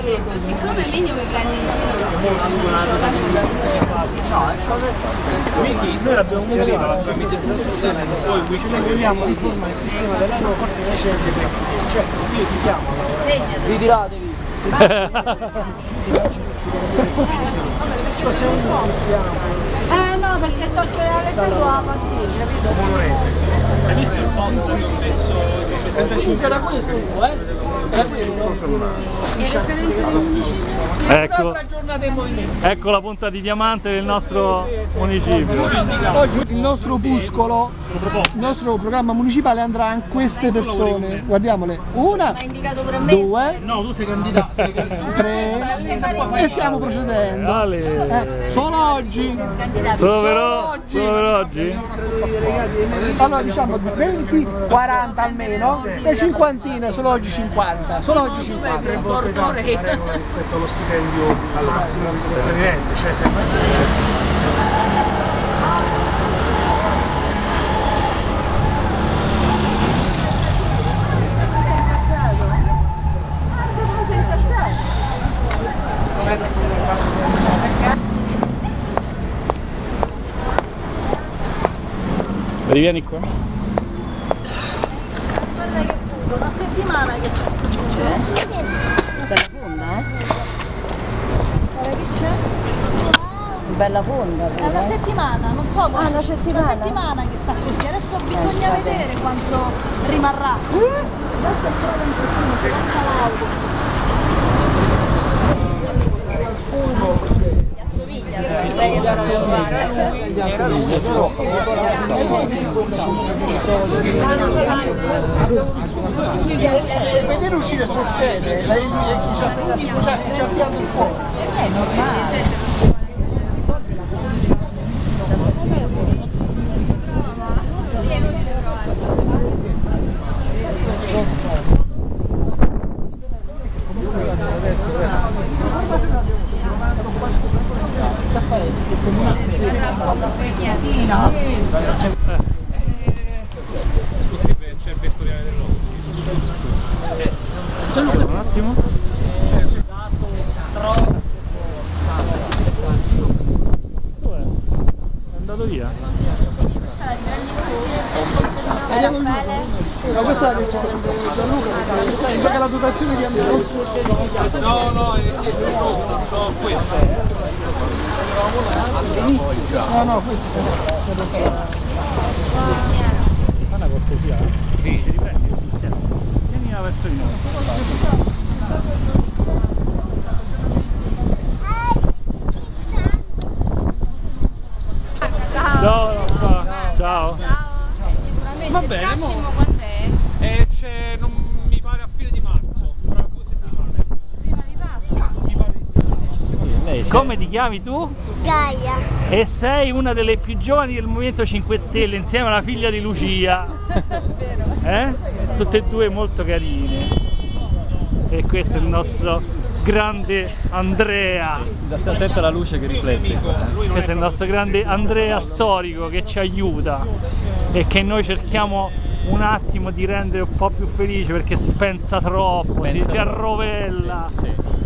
detto, siccome Emilio mi prende in giro quindi noi l'abbiamo comunicato la privatizzazione, poi noi vogliamo riformare il sistema dell'aeroporto e c'è cioè io ti chiamo, ritiratevi. siamo un cristiano. no, perché so che Alessandro la partita, capito? Hai visto il post che ho messo? Era questo, Era questo. Ecco, Un'altra giornata in movimento. ecco la punta di diamante del nostro municipio. Oggi il nostro opuscolo, il nostro programma municipale andrà a queste persone. Guardiamole. Una, due, No, tu sei candidato. tre e stiamo procedendo. Solo oggi. Solo per oggi? Allora diciamo 20, 40 almeno, le cinquantine, solo oggi 50. Solo oggi 50. La regola rispetto allo stipendio massimo di sopravvivente, cioè sempre Rivieni qua. Guarda che pure, una settimana che c'è sto gioco. Bella fonda, Guarda che c'è. Bella fonda. È una settimana, non so quanto. Una settimana che sta così, adesso bisogna vedere quanto rimarrà. Adesso è solo un pochino, che passa l'auto. Vedere uscire queste schede, lei dire chi ci ha pianto il cuore. È normale. c'è il vettoriale dell'uomo. Un attimo. Dov'è? È andato via? No, questa l'ha detto Gianluca, perché la dotazione di Andrea. No, è so queste. No, questo serve. Fa una cortesia? Sì. Ti riprendi insieme. Vieni verso di noi. Ciao. Sicuramente Va bene, il prossimo quando è? C'è, non mi pare a fine di marzo, fra 2 settimane. Prima di Pasqua. Mi pare di sì. Come ti chiami tu? Gaia. E sei una delle più giovani del Movimento 5 Stelle insieme alla figlia di Lucia. Tutte e due molto carine. E questo è il nostro grande Andrea. Stai attento alla luce che riflette. Questo è il nostro grande Andrea storico che ci aiuta e che noi cerchiamo un attimo di rendere un po' più felice perché pensa troppo, si arrovella. Sì.